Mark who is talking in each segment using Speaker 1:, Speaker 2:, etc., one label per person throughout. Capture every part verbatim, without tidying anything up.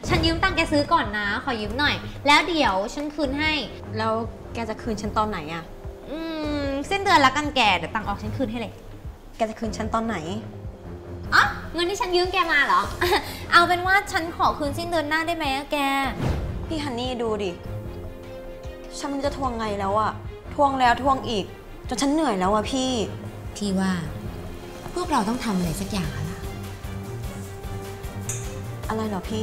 Speaker 1: ฉันยืมตังค์แกซื้อก่อนนะขอยืมหน่อยแล้วเดี๋ยวฉันคืนให้
Speaker 2: แล้วแกจะคืนฉันตอนไหนอะ
Speaker 1: อืมสิ้นเดือนละกันแกเดี๋ยวตังค์ออกฉันคืนให้เลย
Speaker 2: แกจะคืนฉันตอนไหน
Speaker 1: อ๋อเงินที่ฉันยืมแกมาเหรอ เอาเป็นว่าฉันขอคืนสิ้นเดือนหน้าได้ไหมแก
Speaker 2: พี่ฮันนี่ดูดิฉันจะทวงไงแล้วอะทวงแล้วทวงอีกจนฉันเหนื่อยแล้วอะพี่
Speaker 1: พี่ว่าพวกเราต้องทำอะไรสักอย่างแล้วล่ะ
Speaker 2: อะไรเหรอพี่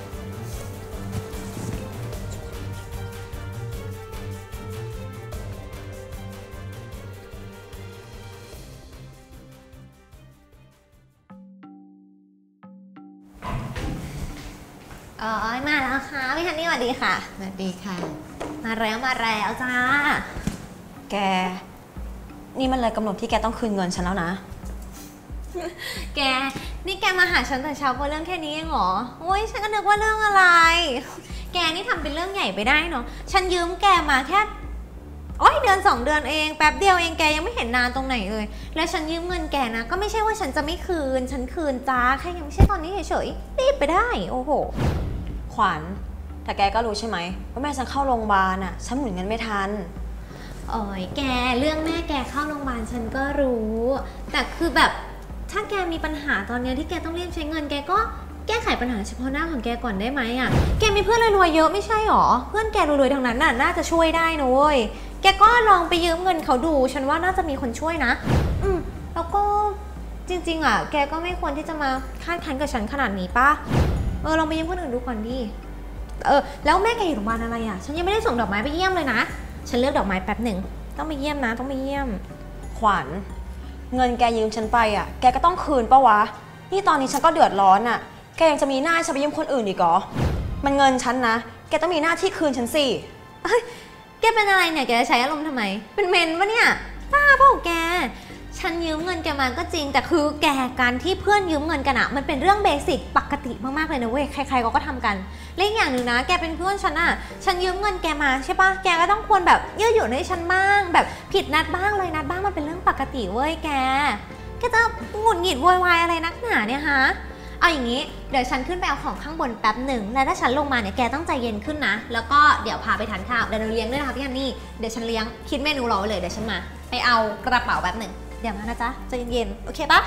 Speaker 1: เออมาแล้วค่ะพี่ฮันนี่สวัสดีค่ะ
Speaker 3: สวัสดีค่ะ
Speaker 1: มาแล้วมาแล้วจ้า
Speaker 2: แกนี่มันเลยกำหนดที่แกต้องคืนเงินฉันแล้วนะ
Speaker 1: แกนี่แกมาหาฉันแต่เช้าเพราะเรื่องแค่นี้เองเหรอโอ้ยฉันก็นึกว่าเรื่องอะไรแกนี่ทำเป็นเรื่องใหญ่ไปได้เนาะฉันยืมแกมาแค่โอ้ยเดือนสองเดือนเองแป๊บเดียวเองแกยังไม่เห็นนานตรงไหนเลยแล้วฉันยืมเงินแกนะก็ไม่ใช่ว่าฉันจะไม่คืนฉันคืนจ้าแค่ยังไม่ใช่ตอนนี้เฉยๆรีบไปได้โอ้โห
Speaker 2: ขวัญแต่แกก็รู้ใช่ไหมว่าแม่ฉันเข้าโรงพยาบาลอ่ะฉันหมุนเงินไม่ทัน
Speaker 1: โอ้ยแกเรื่องแม่แกเข้าโรงพยาบาลฉันก็รู้แต่คือแบบถ้าแกมีปัญหาตอนนี้ที่แกต้องรีบใช้เงินแกก็แก้ไขปัญหาเฉพาะหน้าของแกก่อนได้ไหมอ่ะแกมีเพื่อนรวยๆเยอะไม่ใช่หรอเพื่อนแกรวยๆทั้งนั้นน่ะน่าจะช่วยได้นะเว้ยแกก็ลองไปยืมเงินเขาดูฉันว่าน่าจะมีคนช่วยนะอืมแล้วก็จริงๆอ่ะแกก็ไม่ควรที่จะมาคาดคั้นกับฉันขนาดนี้ป่ะเออลองไปยืมคนอื่นดูก่อนดิเออแล้วแม่แกอยู่โรงพยาบาลอะไรอ่ะฉันยังไม่ได้ส่งดอกไม้ไปเยี่ยมเลยนะฉันเลือกดอกไม้แป๊บหนึ่งต้องไปเยี่ยมนะต้องไปเยี่ยม
Speaker 2: ขวัญเงินแกยืมฉันไปอ่ะแกก็ต้องคืนปะวะนี่ตอนนี้ฉันก็เดือดร้อนอ่ะแกยังจะมีหน้าฉันไปยืมคนอื่นอีกเหรอมันเงินฉันนะแกต้องมีหน้าที่คืนฉันสิ
Speaker 1: เฮ้ยแกเป็นอะไรเนี่ยแกจะใช้อารมณ์ทำไมเป็นเมนปะเนี่ยบ้าเปล่าแกฉันยืมเงินแกมาก็จริงแต่คือแกการที่เพื่อนยืมเงินกันอะมันเป็นเรื่องเบสิกปกติมากๆเลยนะเว้ยใครๆก็ทำกันและอีกอย่างหนึ่งนะแกเป็นเพื่อนฉันอะฉันยืมเงินแกมาใช่ปะแกก็ต้องควรแบบยืดหยุ่นให้ฉันบ้างแบบผิดนัดบ้างเลยนัดบ้างมันเป็นเรื่องปกติเว้ยแกแกจะหงุดหงิดโวยวายอะไรนักหนาเนี่ยฮะเอาอย่างนี้เดี๋ยวฉันขึ้นไปเอาของข้างบนแป๊บหนึ่งแล้วถ้าฉันลงมาเนี่ยแกต้องใจเย็นขึ้นนะแล้วก็เดี๋ยวพาไปทานข้าวเดี๋ยวเราเลี้ยงด้วยนะคะพี่ฮันนี่เดี๋ยวฉันเลี้ยงคิดเมนูรอไว้เลยเดี๋ยวฉันมาไปเอากระเป๋าแป๊บหนึ่งเดี๋ยวมานะจ๊ะใจเย็นๆโอเคปะ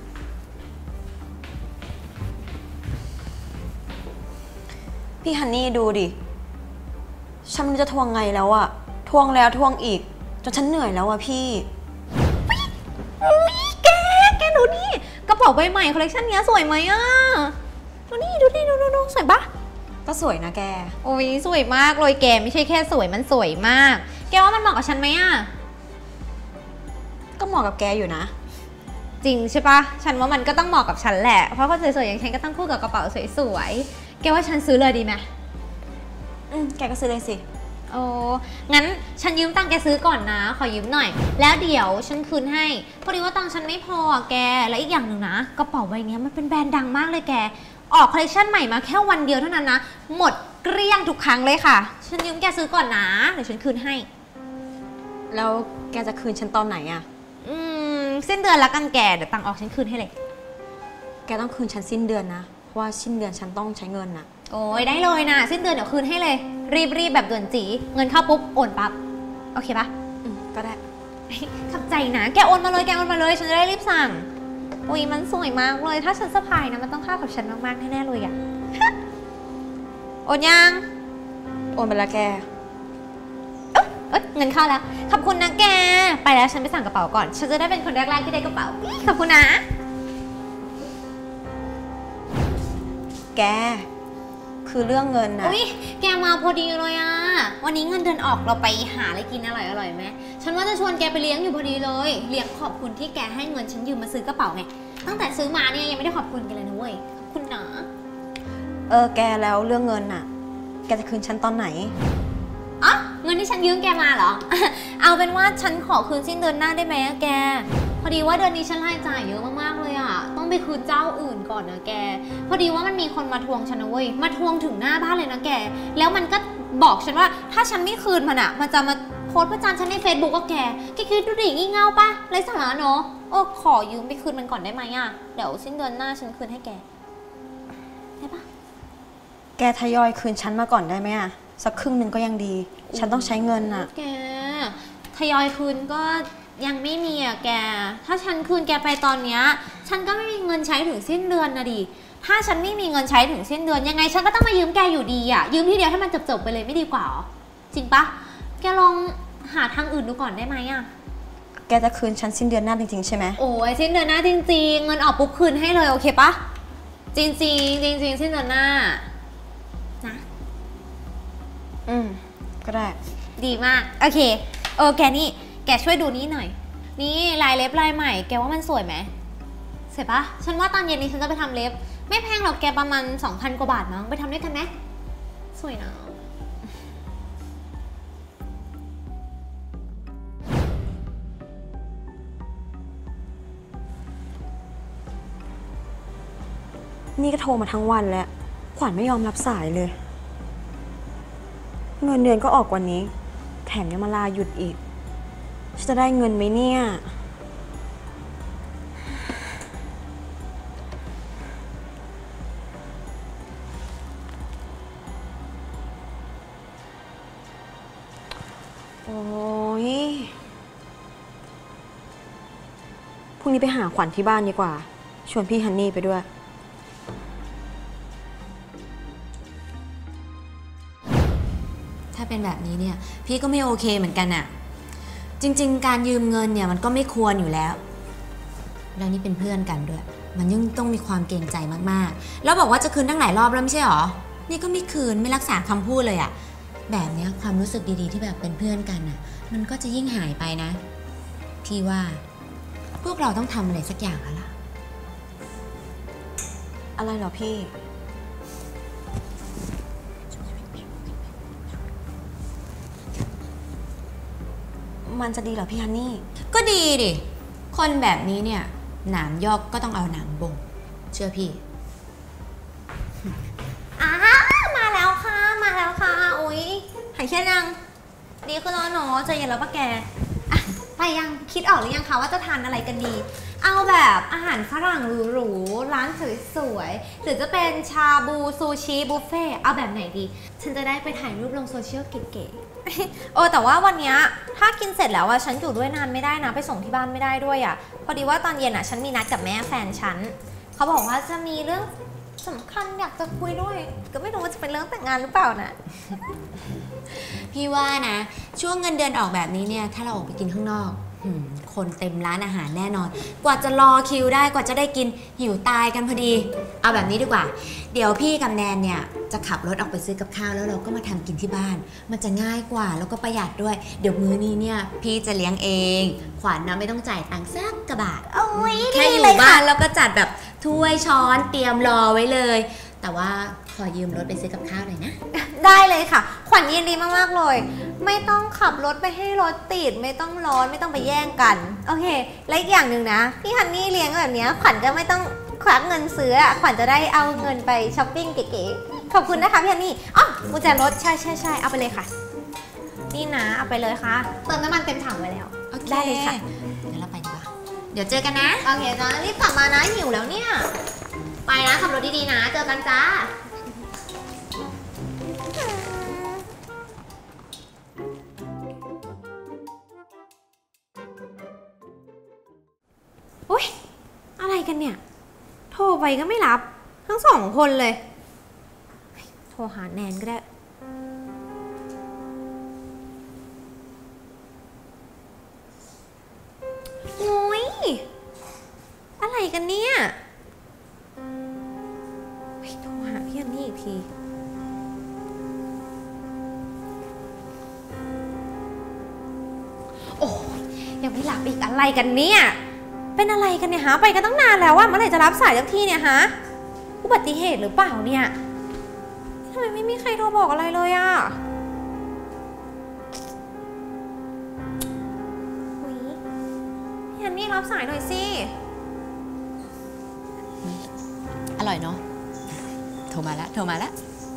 Speaker 2: พี่ฮันนี่ดูดิฉันจะทวงไงแล้วอะทวงแล้วทวงอีกจนฉันเหนื่อยแล้วอะพี่
Speaker 1: แกแกดูนี่กระเป๋าใบใหม่คอลเลคชันนี้สวยไหมอะดูนี่ดูนี่ดูดูดูสวยปะ
Speaker 2: ก็สวยนะแก
Speaker 1: โอ้ยสวยมากเลยแกไม่ใช่แค่สวยมันสวยมากแกว่ามันเหมาะกับฉันไหมอะ
Speaker 2: ก็เหมาะกับแกอยู่นะ
Speaker 1: จริงใช่ปะฉันว่ามันก็ต้องเหมาะกับฉันแหละเพราะคนสวยๆอย่างฉันก็ต้องคู่กับกระเป๋าสวยๆแกว่าฉันซื้อเลยดีไหม
Speaker 2: อืมแกก็ซื้อเลยสิ
Speaker 1: โอ้งั้นฉันยืมตังค์แกซื้อก่อนนะขอยืมหน่อยแล้วเดี๋ยวฉันคืนให้พอดีว่าตังค์ฉันไม่พอแกและอีกอย่างหนึ่งนะกระเป๋าใบนี้มันเป็นแบรนด์ดังมากเลยแกออกคอลเลคชันใหม่มาแค่วันเดียวเท่านั้นนะหมดเกลี้ยงทุกครั้งเลยค่ะฉันยืมแกซื้อก่อนนะเดี๋ยวฉันคืนให้
Speaker 2: แล้วแกจะคืนฉันตอนไหนอะ
Speaker 1: อืมสิ้นเดือนละกันแกเดี๋ยวตังค์ออกฉันคืนให้เลย
Speaker 2: แกต้องคืนฉันสิ้นเดือนนะเพราะว่าสิ้นเดือนฉันต้องใช้เงินนะ
Speaker 1: โอ้ยได้เลยนะสิ้นเดือนเดี๋ยวคืนให้เลยรีบๆแบบด่วนจีเงินเข้าปุ๊บโอนปั๊บโอเคปะ
Speaker 2: อืมก็ได้
Speaker 1: ขับใจนะแกโอนมาเลยแกโอนมาเลยฉันจะได้รีบสั่งโอ้ยมันสวยมากเลยถ้าฉันสะพายนะมันต้องเข้ากับฉันมากๆแน่ๆเลยอะโอนยัง
Speaker 2: โอนไปแล้วแก
Speaker 1: เอ้ยเงินเข้าแล้วขอบคุณนะแกไปแล้วฉันไปสั่งกระเป๋าก่อนฉันจะได้เป็นคนแรกๆที่ได้กระเป๋าขอบคุณนะ
Speaker 2: แกคือเรื่องเงินนะ
Speaker 1: อุ้ยแกมาพอดีเลยอะวันนี้เงินเดือนออกเราไปหาอะไรกินอร่อยอร่อยไหมฉันว่าจะชวนแกไปเลี้ยงอยู่พอดีเลยเลี้ยงขอบคุณที่แกให้เงินฉันยืมมาซื้อกระเป๋าไงตั้งแต่ซื้อมาเนี่ยยังไม่ได้ขอบคุณกันเลยนะเว้ยขอบคุณนะ
Speaker 2: เออแกแล้วเรื่องเงินอะแกจะคืนฉันตอนไหน
Speaker 1: อ๋อเงินที่ฉันยืมแกมาเหรอ เอาเป็นว่าฉันขอคืนสิ้นเดือนหน้าได้ไหมแกพอดีว่าเดือนนี้ฉันรายจ่ายเยอะมากๆเลยอะต้องไปคืนเจ้าอื่นก่อนนะแกพอดีว่ามันมีคนมาทวงฉันนะเว้ยมาทวงถึงหน้าบ้านเลยนะแกแล้วมันก็บอกฉันว่าถ้าฉันไม่คืนมันอะมันจะมาโพสต์ประจานฉันใน เฟซบุ๊ก ก็แกแกคิดดูดิงี่เง่าปะไร้สาระเนาะโอ้ขอยืมไปคืนมันก่อนได้ไหมอะเดี๋ยวสิ้นเดือนหน้าฉันคืนให้แกได้ปะ
Speaker 2: แกทยอยคืนฉันมาก่อนได้ไหมอะสักครึ่งหนึ่งก็ยังดี ฉันต้องใช้เงินอะ
Speaker 1: แกทยอยคืนก็ยังไม่มีอะแกถ้าฉันคืนแกไปตอนเนี้ยฉันก็ไม่มีเงินใช้ถึงสิ้นเดือนนะดิถ้าฉันไม่มีเงินใช้ถึงสิ้นเดือนยังไงฉันก็ต้องมายืมแกอยู่ดีอะยืมทีเดียวให้มันจบๆไปเลยไม่ดีกว่าหรอจริงปะแกลองหาทางอื่นดูก่อนได้ไหมอะ
Speaker 2: แกจะคืนฉันสิ้นเดือนหน้าจริงๆใช่ไหม
Speaker 1: โอ้ยสิ้นเดือนหน้าจริงๆเงินออกปุ๊บคืนให้เลยโอเคปะจริงๆจริงๆสิ้นเดือนหน้านะ
Speaker 2: อืมก็ได้
Speaker 1: ดีมากโอเคเออแกนี่แกช่วยดูนี่หน่อยนี่ลายเล็บลายใหม่แกว่ามันสวยไหมสวยปะฉันว่าตอนเย็นนี้ฉันจะไปทำเล็บไม่แพงหรอกแกประมาณ สองพัน กว่าบาทมั้งไปทำด้วยกันไหมสวยนะ
Speaker 2: นี่ก็โทรมาทั้งวันแล้วขวัญไม่ยอมรับสายเลยเงินเดือนก็ออกวันนี้แถมยังมาลาหยุดอีกฉันจะได้เงินไหมเนี่ยโอ้ยพรุ่งนี้ไปหาขวัญที่บ้านดีกว่าชวนพี่ฮันนี่ไปด้วย
Speaker 3: ถ้าเป็นแบบนี้เนี่ยพี่ก็ไม่โอเคเหมือนกันอะจริงๆการยืมเงินเนี่ยมันก็ไม่ควรอยู่แล้วแล้วนี่เป็นเพื่อนกันด้วยมันยังต้องมีความเกรงใจมากๆแล้วบอกว่าจะคืนตั้งหลายรอบแล้วไม่ใช่หรอนี่ก็ไม่คืนไม่รักษาคำพูดเลยอะแบบนี้ความรู้สึกดีๆที่แบบเป็นเพื่อนกันอะมันก็จะยิ่งหายไปนะพี่ว่าพวกเราต้องทำอะไรสักอย่างแล้วล่ะ
Speaker 2: อะไรเหรอพี่มันจะดีเหรอพี่ฮันนี่
Speaker 3: ก็ดีดิคนแบบนี้เนี่ยหนามยอกก็ต้องเอาหนามบ่งเชื่อพี่
Speaker 1: อ้ามาแล้วค่ะมาแล้วค่ะอุ๊ยหายเครียดยังดีขึ้นแล้วเนาะใจเย็นแล้วปะแกไปยังคิดออกหรือยังคะว่าจะทานอะไรกันดีเอาแบบอาหารฝรั่งหรูๆร้านสวยๆหรือจะเป็นชาบูซูชิบุฟเฟ่เอาแบบไหนดีฉันจะได้ไปถ่ายรูปลงโซเชียลเก๋ๆโอ้แต่ว่าวันนี้ถ้ากินเสร็จแล้วอะฉันอยู่ด้วยนานไม่ได้นะไปส่งที่บ้านไม่ได้ด้วยอะพอดีว่าตอนเย็นอะฉันมีนัดกับแม่แฟนฉันเขาบอกว่าจะมีเรื่องสำคัญอยากจะคุยด้วยก็ไม่รู้ว่าจะเป็นเรื่องแต่งงานหรือเปล่านะ
Speaker 3: พี่ว่านะช่วงเงินเดือนออกแบบนี้เนี่ยถ้าเราออกไปกินข้างนอกคนเต็มร้านอาหารแน่นอนกว่าจะรอคิวได้กว่าจะได้กินหิวตายกันพอดีเอาแบบนี้ดีกว่าเดี๋ยวพี่กับแนนเนี่ยจะขับรถออกไปซื้อกับข้าวแล้วเราก็มาทำกินที่บ้านมันจะง่ายกว่าแล้วก็ประหยัดด้วยเดี๋ยวมื้อนี้เนี่ยพี่จะเลี้ยงเองขวัญนะไม่ต้องจ่ายตังค์สักกระบาทแค่อยู่บ้านแล้วก็จัดแบบถ้วยช้อนเตรียมรอไว้เลยแต่ว่าขอยืมรถไปซื้อกับข้าวหน่อยนะ
Speaker 1: ได้เลยค่ะขวัญยินดีมากๆเลยไม่ต้องขับรถไปให้รถติดไม่ต้องร้อนไม่ต้องไปแย่งกันโอเคและอีกอย่างหนึ่งนะพี่ฮันนี่เลี้ยงแบบนี้ขวัญก็ไม่ต้องควักเงินซื้อขวัญจะได้เอาเงินไปช้อปปิ้งเก๋ๆขอบคุณนะคะพี่ฮันนี่อ๋อกุญแจรถใช่ใช่ใช่เอาไปเลยค่ะนี่นะเอาไปเลยค่ะเติมน้ำมันเต็มถังไว้แล้ว
Speaker 3: ได้เลยค่ะเดี๋ยวเราไปดีกว่าเดี๋ยวเจอกันนะ
Speaker 1: โอเคจ้ารีบกลับมานะหิวแล้วเนี่ยไปนะขับรถดีๆนะเจอกันจ้าอุ๊ยอะไรกันเนี่ยโทรไปก็ไม่รับทั้งสองคนเลยโทรหาแนนก็ได้โอ้ยอะไรกันเนี่ยโทรหาพี่อันนี่อีกทีโอ้ยังไม่รับอีกอะไรกันเนี่ยเป็นอะไรกันเนี่ยฮะไปกันตั้งนานแล้วว่าเมื่อไหร่จะรับสายสักทีเนี่ยฮะอุบัติเหตุหรือเปล่าเนี่ยทำไมไม่มีใครโทรบอกอะไรเลยอ่ะอุ๊ยพี่ฮันนี่รับสายหน่อยสิ
Speaker 3: อร่อยเนาะโทรมาแล้วโทรมาแล้ว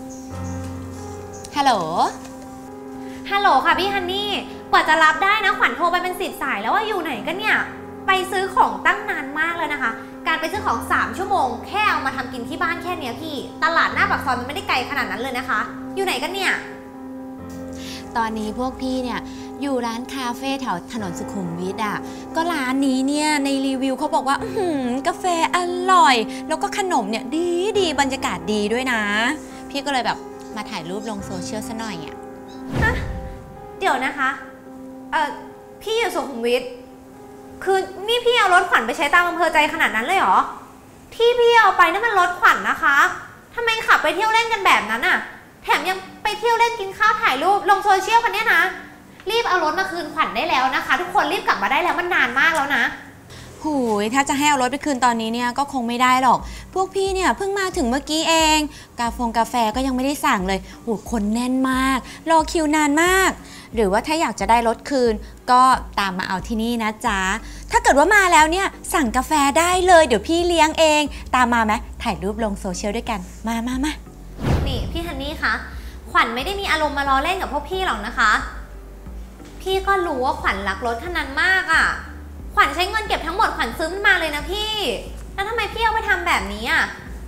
Speaker 3: ฮัลโหล
Speaker 1: ฮัลโหลค่ะพี่ฮันนี่กว่าจะรับได้นะขวัญโทรไปเป็นสิบสายแล้วว่าอยู่ไหนกันเนี่ยไปซื้อของตั้งนานมากแล้วนะคะการไปซื้อของสามชั่วโมงแค่เอามาทำกินที่บ้านแค่เนี้ยพี่ตลาดหน้าปากซอยมันไม่ได้ไกลขนาดนั้นเลยนะคะอยู่ไหนกันเนี่ย
Speaker 3: ตอนนี้พวกพี่เนี่ยอยู่ร้านคาเฟ่แถวถนนสุขุมวิทอ่ะก็ร้านนี้เนี่ยในรีวิวเขาบอกว่าอื้อหือกาแฟอร่อยแล้วก็ขนมเนี่ยดีดีบรรยากาศดีด้วยนะพี่ก็เลยแบบมาถ่ายรูปลงโซเชียลซะหน่อยอ่ะ
Speaker 1: เดี๋ยวนะคะเอ่อพี่อยู่สุขุมวิทคือนี่พี่เอารถขวัญไปใช้ตามอำเภอใจขนาดนั้นเลยเหรอที่พี่เอาไปนั่นมันรถขวัญนะคะทำไมขับไปเที่ยวเล่นกันแบบนั้นอ่ะแถมยังไปเที่ยวเล่นกินข้าวถ่ายรูปลงโซเชียลกันเนี่ยนะรีบเอารถมาคืนขวัญได้แล้วนะคะทุกคนรีบกลับมาได้แล้วมันนานมากแล้วนะ
Speaker 3: หูยถ้าจะให้เอารถไปคืนตอนนี้เนี่ยก็คงไม่ได้หรอกพวกพี่เนี่ยเพิ่งมาถึงเมื่อกี้เองกาแฟกาแฟก็ยังไม่ได้สั่งเลยโหคนแน่นมากรอคิวนานมากหรือว่าถ้าอยากจะได้รถคืนก็ตามมาเอาที่นี่นะจ๊ะถ้าเกิดว่ามาแล้วเนี่ยสั่งกาแฟได้เลยเดี๋ยวพี่เลี้ยงเองตามมาไหมถ่ายรูปลงโซเชียลด้วยกันมามามา
Speaker 1: นี่พี่ฮันนี่คะขวัญไม่ได้มีอารมณ์มาล้อเล่นกับพวกพี่หรอกนะคะพี่ก็รู้ว่าขวัญรักรถคันนั้นมากอ่ะขวัญใช้เงินเก็บทั้งหมดขวัญซื้อมันมาเลยนะพี่แล้วทำไมพี่เอาไปทำแบบนี้อ่ะ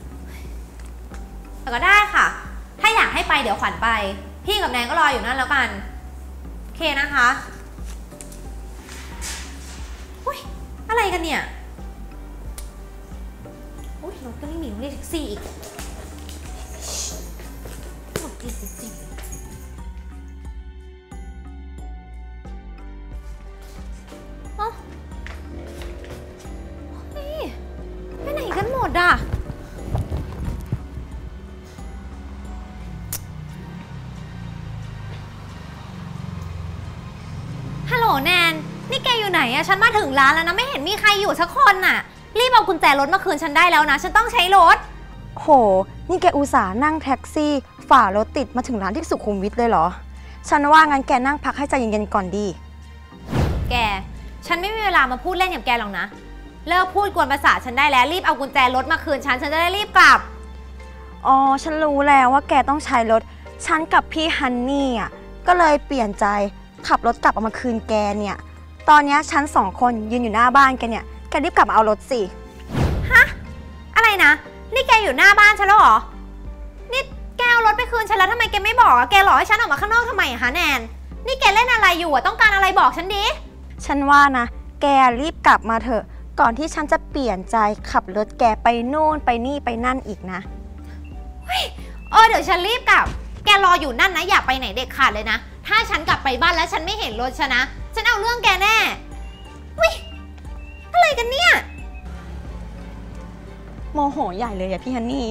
Speaker 1: แต่ก็ได้ค่ะถ้าอยากให้ไปเดี๋ยวขวัญไปพี่กับแนนก็รออยู่นั่นแล้วกันโอเคนะคะอุ้ยอะไรกันเนี่ยอุ้ยรถก็ไม่มีเรียกแท็กซี่อีกหมดจริงๆไปไหนกันหมดอ่ะฮัลโหลแนนนี่แกอยู่ไหนอะฉันมาถึงร้านแล้วนะไม่เห็นมีใครอยู่สักคนน่ะรีบเอากุญแจรถมาคืนฉันได้แล้วนะฉันต้องใช้รถ
Speaker 2: โหนี่แกอุตส่าห์นั่งแท็กซี่ฝ่ารถติดมาถึงร้านที่สุขุมวิทเลยเหรอฉันว่างั้นแกนั่งพักให้ใจเย็นๆก่อนดี
Speaker 1: แกฉันไม่มีเวลามาพูดเล่นกับแกหรอกนะเลิกพูดกวนประสาทฉันได้แล้วรีบเอากุญแจรถมาคืนฉันฉันจะได้รีบกลับ
Speaker 2: อ๋อฉันรู้แล้วว่าแกต้องใช้รถฉันกับพี่ฮันนี่อ่ะก็เลยเปลี่ยนใจขับรถกลับเอามาคืนแกเนี่ยตอนนี้ฉันสองคนยืนอยู่หน้าบ้านแกเนี่ยแกรีบกลับมาเอารถสิ
Speaker 1: ฮะอะไรนะนี่แกอยู่หน้าบ้านฉันแล้วเหรอนี่แกเอารถไปคืนฉันแล้วทำไมแกไม่บอกอะแกหลอกให้ฉันออกมาข้างนอกทำไมอะฮะแนนนี่แกเล่นอะไรอยู่อะต้องการอะไรบอกฉันดิ
Speaker 2: ฉันว่านะแกรีบกลับมาเถอะก่อนที่ฉันจะเปลี่ยนใจขับรถแกไปโน่นไปนี่ไปนั่นอีกนะ
Speaker 1: เฮ้ยเออเดี๋ยวฉันรีบกลับแกรออยู่นั่นนะอย่าไปไหนเด็ดขาดเลยนะถ้าฉันกลับไปบ้านแล้วฉันไม่เห็นรถฉันนะฉันเอาเรื่องแกแน่วิอะไรกันเนี่ย
Speaker 2: โมโหใหญ่เลยอะพี่ฮันนี่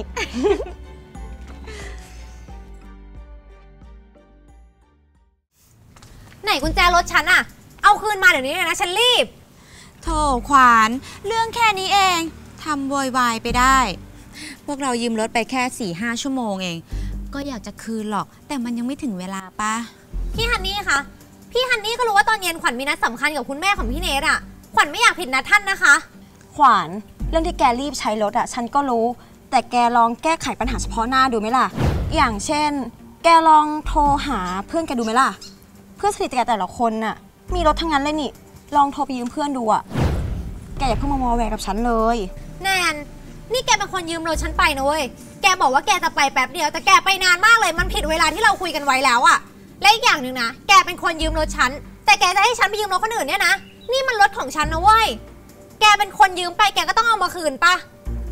Speaker 1: ไหนกุญแจรถฉันอะเอาคืนมาเดี๋ยวนี้เลยนะฉันรีบ
Speaker 3: โถขวานเรื่องแค่นี้เองทำโวยวายไปได้พวกเรายืมรถไปแค่ สี่ห้า ชั่วโมงเองก็อยากจะคืนหรอกแต่มันยังไม่ถึงเวลาป่ะ
Speaker 1: พี่ฮันนี่คะพี่ฮันนี่ก็รู้ว่าตอนเย็นขวัญมีนัดสำคัญกับคุณแม่ของพี่เนทอะขวัญไม่อยากผิดนัดท่านนะคะ
Speaker 2: ขวัญเรื่องที่แกรีบใช้รถอะฉันก็รู้แต่แกลองแก้ไขปัญหาเฉพาะหน้าดูไหมล่ะอย่างเช่นแกลองโทรหาเพื่อนแกดูไหมล่ะเพื่อนสนิทแกแต่ละคนน่ะมีรถทั้งนั้นเลยนี่ลองโทรไปยืมเพื่อนดูอะแกอย่าเพิ่งมามอแวร์กับฉันเลย
Speaker 1: แนนนี่แกเป็นคนยืมรถฉันไปนะเว้ยแกบอกว่าแกจะไปแป๊บเดียวแต่แกไปนานมากเลยมันผิดเวลาที่เราคุยกันไว้แล้วอะและอีกอย่างหนึ่งนะแกเป็นคนยืมรถฉันแต่แกจะให้ฉันไปยืมรถคนอื่นเนี่ยนะนี่มันรถของฉันนะเว้ยแกเป็นคนยืมไปแกก็ต้องเอามาคืนปะ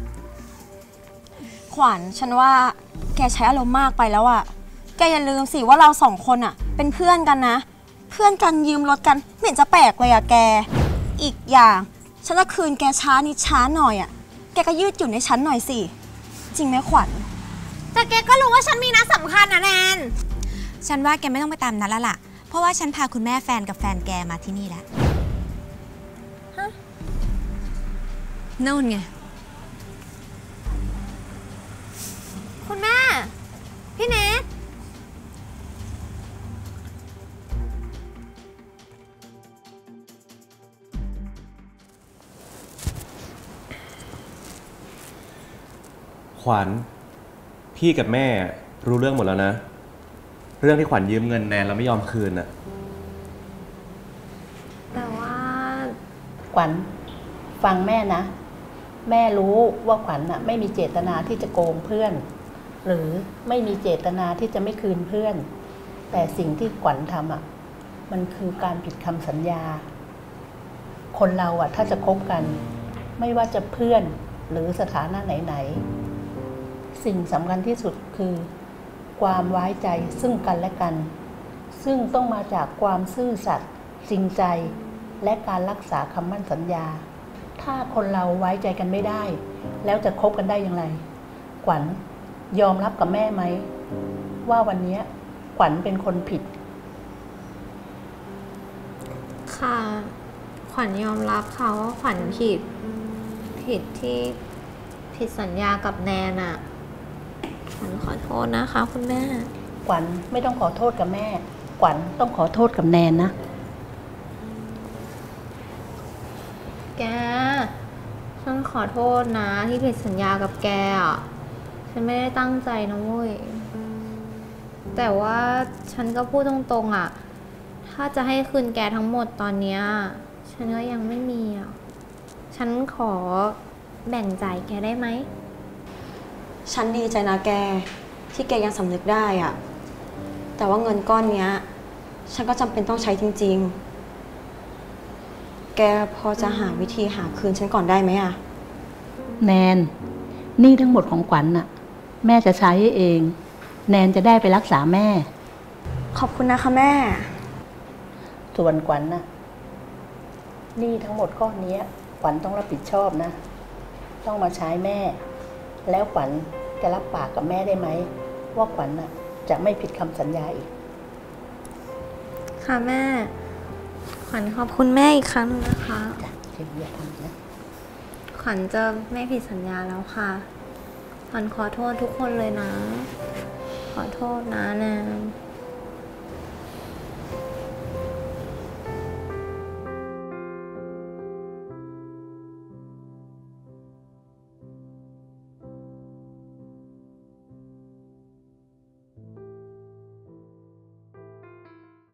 Speaker 2: ขวัญฉันว่าแกใช้อารมณ์มากไปแล้วอะแกอย่าลืมสิว่าเราสองคนอะเป็นเพื่อนกันนะเพื่อนกันยืมรถกันไม่เห็นจะแปลกเลยอะแกอีกอย่างฉันจะคืนแกช้านิดช้าหน่อยอะแกก็ยืดหยุ่นให้ฉันหน่อยสิจริงไหมขวัญ
Speaker 1: แต่แกก็รู้ว่าฉันมีนัดสำคัญนะแนน
Speaker 3: ฉันว่าแกไม่ต้องไปตามนัดแล้วล่ะเพราะว่าฉันพาคุณแม่แฟนกับแฟนแกมาที่นี่แล้วฮะโน่นไง
Speaker 1: คุณแม่พี่เนท
Speaker 4: ขวัญพี่กับแม่รู้เรื่องหมดแล้วนะเรื่องที่ขวัญยืมเงินแนนแล้วไม่ยอมคืนน่ะ
Speaker 1: แต่ว่า
Speaker 5: ขวัญฟังแม่นะแม่รู้ว่าขวัญน่ะไม่มีเจตนาที่จะโกงเพื่อน หรือไม่มีเจตนาที่จะไม่คืนเพื่อน แต่สิ่งที่ขวัญทำอ่ะมันคือการผิดคำสัญญา คนเราอ่ะถ้าจะคบกัน ไม่ว่าจะเพื่อนหรือสถานะไหนๆสิ่งสำคัญที่สุดคือความไว้ใจซึ่งกันและกัน ซึ่งต้องมาจากความซื่อสัตย์จริงใจและการรักษาคำมั่นสัญญา ถ้าคนเราไว้ใจกันไม่ได้ แล้วจะคบกันได้อย่างไร ขวัญยอมรับกับแม่ไหมว่าวันนี้ขวัญเป็นคนผิด
Speaker 1: ค่ะ ขวัญยอมรับค่ะว่าขวัญผิด ผิดที่ผิดสัญญากับแนนอะขวัญขอโทษนะคะคุณแม่
Speaker 5: ขวัญไม่ต้องขอโทษกับแม่ ขวัญต้องขอโทษกับแนนนะ
Speaker 1: แก ฉันขอโทษนะที่ผิดสัญญากับแกอ่ะ ฉันไม่ได้ตั้งใจนะเว้ย แต่ว่าฉันก็พูดตรงๆอ่ะ ถ้าจะให้คืนแกทั้งหมดตอนเนี้ย ฉันก็ยังไม่มีอ่ะ ฉันขอแบ่งจ่ายแกได้ไหม
Speaker 2: ฉันดีใจนะแกที่แกยังสำนึกได้อะแต่ว่าเงินก้อนเนี้ยฉันก็จำเป็นต้องใช้จริงๆ แกพอจะหาวิธีหาคืนฉันก่อนได้ไหมอะ
Speaker 5: แนนหนี้ทั้งหมดของขวัญน่ะแม่จะใช้ให้เอง แนนจะได้ไปรักษาแม่
Speaker 2: ขอบคุณนะคะแม่
Speaker 5: ส่วนขวัญน่ะหนี้ทั้งหมดก้อนนี้ขวัญต้องรับผิดชอบนะ ต้องมาใช้แม่ แล้วขวัญจะรับปากกับแม่ได้ไหมว่าขวัญน่ะจะไม่ผิดคำสัญญาอีก
Speaker 1: ค่ะแม่ ขวัญขอบคุณแม่อีกครั้งหนึงนะคะ
Speaker 5: เดี๋ยวอย่าทำนะ
Speaker 1: ขวัญจะไม่ผิดสัญญาแล้วค่ะ ขวัญขอโทษทุกคนเลยนะ ขอโทษนะแนน